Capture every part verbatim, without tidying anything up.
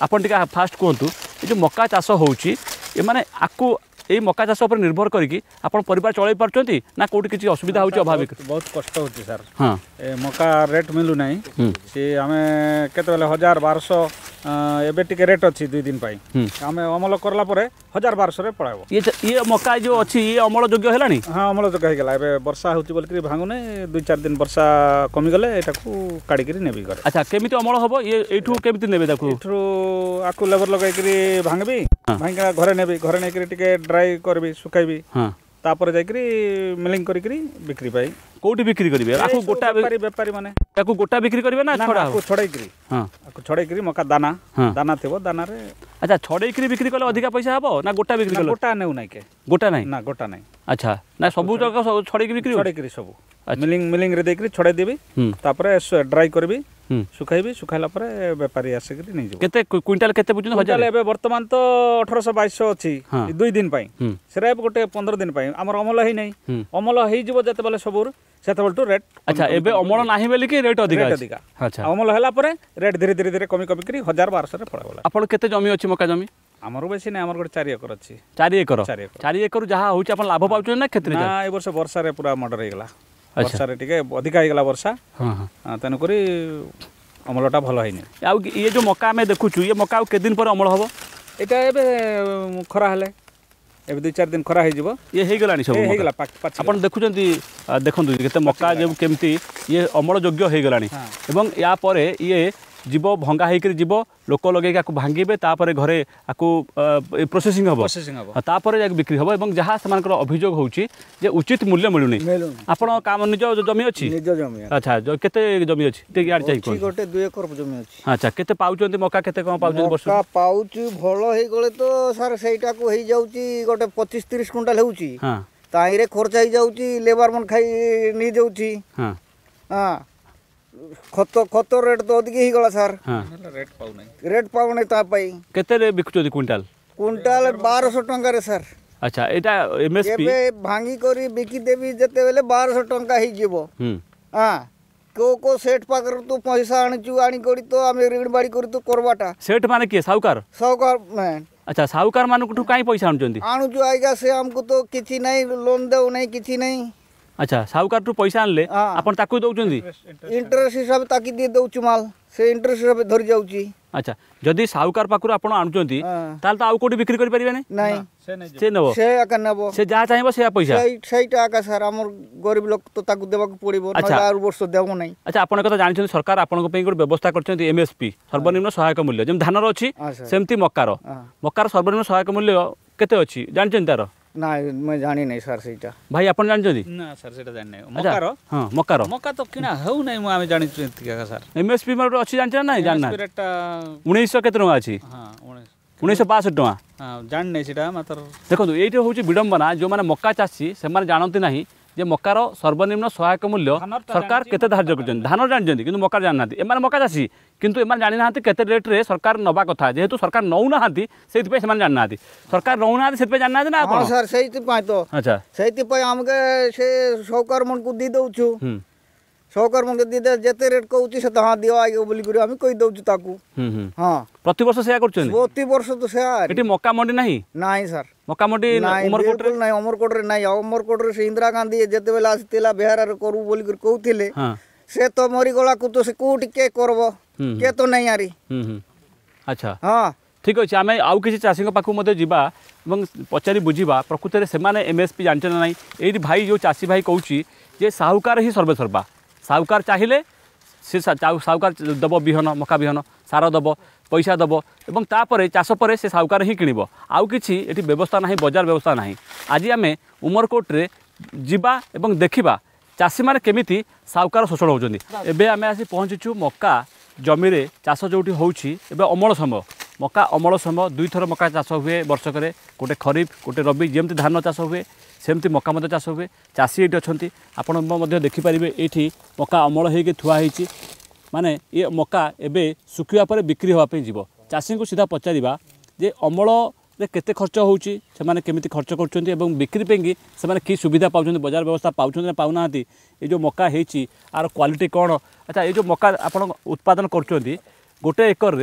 आपन टिका फास्ट कहतु ये जो मका चाष होउची ए माने आकु ए मका चाष पर निर्भर करिकी आपण परिवार चलाई पारचंती ना कोठी किछि असुविधा होउची अभाविक बहुत कष्ट होउची सर। हां ए मका रेट मिलु नाही से हमें केते बेले हजार बारह सौ एबे टिके रेट अछि दुई दिन पाई हमें अमल करला परे हजार बारह सौ रे पळाबो। ये ये मका जो अछि ये अमल योग्य हेलानी? हां अमल योग्य हे गेला एबे वर्षा होउची बोल कि भांगु नै दुई चार दिन वर्षा कमी गले एटा को काडी करी नेबी करे। अच्छा केमिति अमल हबो ये एठू केमिति नेबे ताकू? एठू आकु लेबर लगाई करी भांगबी भांगा घरे नेबी घरे नै करी टिके ड्राई करबी सुखाइबी हां तापर जाई करी मिलिंग करी करी बिक्री पाई। कोठी बिक्री करिवे? आकु गोटा व्यापारी व्यापारी माने ताकू गोटा बिक्री करिवे ना छडा? आकु छड़ाई करी हां आकु छड़ाई करी मका दाना दाना थेबो दाना रे। अच्छा छड़ाई करी बिक्री करले अधिका पैसा हबो ना गोटा बिक्री करले? गोटा नेउ नै के गोटा नै ना गोटा नै। अच्छा ना सबु जगह छड़ाई करी बिक्री छड़ाई करी सबु मिलिंग मिलिंग रे देकरी छड़ाई देबी तापर ड्राई करबी सुखाइबी सुखाइला परे व्यापारी आसे करी नै जो। केते क्विंटल केते बुझन हजार? एबे वर्तमान तो अठारह सौ बाईस सौ अछि दुई दिन पाई सेरा गोटे पंद्रह दिन पाई हमर अमल हेई नै अमल हेई जबो जते बेले सबुर सेते बेल टू रेट। अच्छा एबे अमल नाही बेली कि रेट अधिका अधिका। अच्छा अमल हैला परे रेट धीरे धीरे धीरे कमी कमी करी हजार बारह सौ रे पड़ावला। आपण केते जमी अछि मका जमी? हमर बेसी नै हमर गोटे चार एकर अछि। चार एकर चार एकर जहा होउछ आपण लाभ पाउछ ना क्षेत्र? ना ए वर्ष वर्षा रे पूरा मर्डर हे गेला वर्षा रे टिके अधिका हे गेला वर्षा हां हां तने करी अमलटा भलो हैनी। आ ये जो मका में देखुछु ये मका के दिन पर अमल हबो? एटा एबे खरा हले एबे दो चार दिन खरा हे जिवो ये हे गेलानी सब हे गेला आपण देखुचंती देखंतु केते मका जे केमती ये अमल योग्य हे गेलानी एवं या परे ये जीव भंगा होकर जीव लोक लगे भांगे तापर घरे आपको प्रोसेसिंग हम तापर जा बिक्री हम और जहाँ से अभियोग होची जे उचित मूल्य मिलूनी आपण काम निज जमी अच्छी अच्छा केते जमी अच्छी यार चाहिए गोटे दुई एकर जमी अच्छी अच्छा केते पाउचंती मका केते कम पाउचंती वर्ष मका पाउची भलो हे गले तो सर सेटा को हे जाउची गोटे पच्चीस तीस क्विंटल होउची हां ताइरे खर्च हे जाउची लेबर मन खाई नि जाउची हां हां खत खत रेट तो अधिक ही गला सर हां रेट पाउ नै रेट पाउ नै ता पई केते रे बिकुचोदी क्विंटल क्विंटल बारह सौ टंका रे सर। अच्छा एटा एमएसपी एबे भांगी करी बिकी देबी जते बेले बारह सौ टंका ही जीवो हम हां को को सेठ पाकर तू पैसा आणचू आनी करी तो आमे ऋण बाड़ी करी तो करबाटा सेठ माने के साहूकार साहूकार मैन अच्छा साहूकार मान को काई पैसा आणचंदी आणचू आइगा से हमको तो किछि नै लोन देउ नै किछि नै। अच्छा साहूकार टू पैसा आनले आपण ताकू दउचंदी इंटरेस्ट हिसाब ताकि दे दउचु माल से इंटरेस्ट हिसाब धरि जाउची। अच्छा जदी साहूकार पाकुर आपण आणचंती ताल तो आउ कोठी बिक्री करि परिबे नै नहीं से नबो से आका नबो से जा चाहिबो से पैसा सही सहीटा आका सर हमर गरीब लोक तो ताकू देबा को पड़िबो न आर वर्ष देबो नै। अच्छा आपण कथा जानिछन सरकार आपण को पे को व्यवस्था करछंती एमएसपी सर्वनिम्न सहायक मूल्य जेम धानर अछि सेमती मक्कार मक्कार सर्वनिम्न सहायक मूल्य केते अछि जानिछन तार? ना मैं जानी नहीं सर सेटा भाई आपण जान जदी ना सर सेटा जान नै मक्कार हां मक्कार मक्का तो किना हउ नै म आमे जानि का सर एमएसपी मारो अछि जान ना जान ना रेटा उन्नीस सौ केते टका अछि हां उन्नीस सौ बासठ टका हां जान नै सेटा मात्र देखो एइटे होउची विडंबना जो माने मक्का चासी से माने जानंती नाही जे मक्कार सर्वनिम्न सहायक मूल्य सरकार केते धार्य करछन धान जानजंती किंतु मक्का जान नाती एमाने मक्का चासी किंतु एमाने जानि नाती केते रेट रे सरकार नबा कथा जेहेतु सरकार नौ नाती सेति पे समान जान नाती सरकार नौ नाती सेति पे जान नाती ना हां सर सेति पे तो अच्छा सेति पे हमके से साहूकार मन को दी दउछु साहूकार मन के दी दे जेते रेट कहउची से हां दियो आगे बोली करी हम कहि दउछु ताकू हां प्रति वर्ष सेया करछन प्रति वर्ष तो सेया एटी मक्का मंडी नाही नाही सर मक्का मंडी उमरकोट रे नाही उमरकोट रे नाही उमरकोट रे से इंदिरा गांधी जेते बेला आस्तिला बिहार रे करू बोली करी कहउथिले हां से तो मरी गला को तो से कोटी के करबो के तो नहीं आरी हम अच्छा हां ठीक अछि आमे आउ किछि चासी पाखु मध्ये जिबा एवं पचारी बुझिबा प्रकृति रे से माने एमएसपी जानचन नाही एई भाई जो चासी भाई कहउची जे साहूकार ही सर्वे सर्वा साहूकार चाहिए से साहूकार दब बिहन मका बिहन सार दब पैसा दब एवं तापर चाष पर से साहूकार ही किणव आउ किछि एठी व्यवस्था नाही बजार व्यवस्था नाही। आज आम उमरकोट रे जिबा एवं देखिबा चाषी माने केमिति साहूकार शोषण होउछन्ती। एबे आमे आसी पहुँचीचु मका जमी रे चाष जोठी होउछि एबे अमल समय मका अमल समय दुई थर मका चाष हुए वर्षक गोटे खरीफ गोटे रबी जेमती धान चाष हुए सेमती मका मध्य चाष हुए चाषी ये अच्छा आपण देखिपारे ये मका अमल होगी थुआ होती माने ये मका एबे सुखिया पर बिक्री होगापी जीव चाषी को सीधा पचारिबा जे अमल रे केते खर्च होउची से माने केमिति खर्च करछन्ती एवं बिक्री पेंगी से माने की सुविधा पाउछन्ती बाजार व्यवस्था पाउछन्ती ना पाउनाहांती ये जो मका हेची आर क्वालिटी कौन अच्छा ये जो मका आपण उत्पादन करछन्ती गोटे एकर रे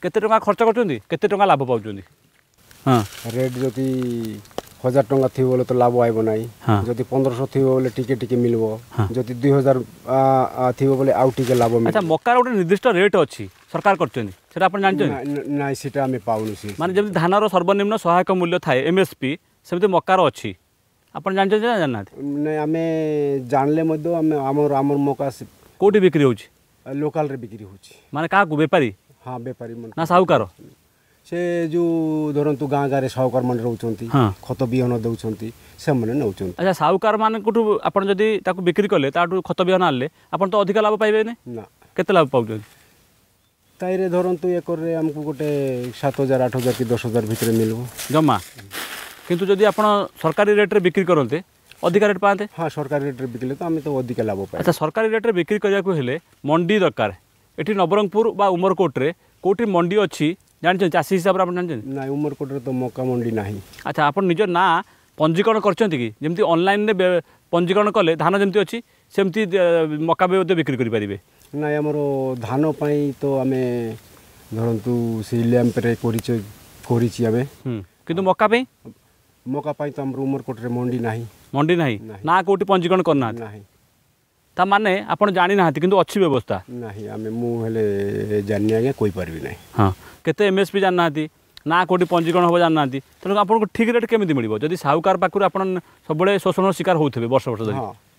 केते टंका खर्च करछुंदी केते टंका लाभ पाउछुंदी हां रेट जदि हजार टंका थी बोले तो लाभ आइब नहीं जदि पंद्रह सौ थी बोले टिके टिके मिलबो जदि दुई हजार थी बोले आउ टिके लाभ मिल। अच्छा मक्कार गोटे निर्दिष्ट रेट अच्छी सरकार करछुंदी सेटा आपण जानछुंदी नाही सेटा हमें पाउनु सी माने जब धानर सर्वनिम्न सहायक मूल्य थाए एमएसपी सेमते मक्कार अच्छी आपण जानछुंदी ना जानना नहीं हमें जानले मध्य हमें हमर हमर मक्का कोठी बिक्री होची लोकल रे बिक्री होची माने का को व्यापारी हां व्यापारी मन ना साहुकार से जो धरतु गाँ गाँव साहुकार मैंने रोचंती खत बिहन दौरान से मैंने नौ। अच्छा साहुकार मान कोठू आपण जदि ताकू बिक्री कले ताठू खत बिहन आनले आपण तो अधिक लाभ पाइबे ना केते लाभ पाउछन ताइरे धरतु एकर रे हमको गोटे सात हजार आठ हजार कि दस हजार भितर मिलबो जमा किंतु जदि आपण सरकारी रेट रे बिक्री करते अधिक रेट पाते। हाँ सरकारी रेट रे बिकले तो हमें तो अधिक लाभ पाए। अच्छा सरकारी रेट रे बिक्री करिया को हेले मंडी दरकार एठी नवरंगपुर बा उमरकोट रे कोठी मंडी अछि जानछन चासी हिसाब रे आपण जानछन ना उमरकोट रे तो मक्का मंडी नाही। अच्छा आपण निज ना पंजीकरण करछंती कि जेमती ऑनलाइन रे पंजीकरण कले धान जेमती अछि सेमती मक्का बे बिक्री करि परिबे ना हमरो धान पई तो हमें धरंतु से लैंप रे करिछ करिछि हमें किंतु मक्का पे मक्का पई तो हमर उमरकोट रे मंडी नाही मंडी नाही ना कोठी पंजीकरण करना नाही ता माने आपण जानि नाहति किंतु अछि व्यवस्था नाही हमें मु हेले जानि आगे कोइ परबी नाही। हां केते एमएसपी जान नाहति ना कोठी पंजीकरण हो जान नाहति त आपण को ठीक रेट केमिति मिलिबो जदि साहुकार पाखुर आपण सबले शोषण शिकार होउथबे वर्ष वर्ष धरि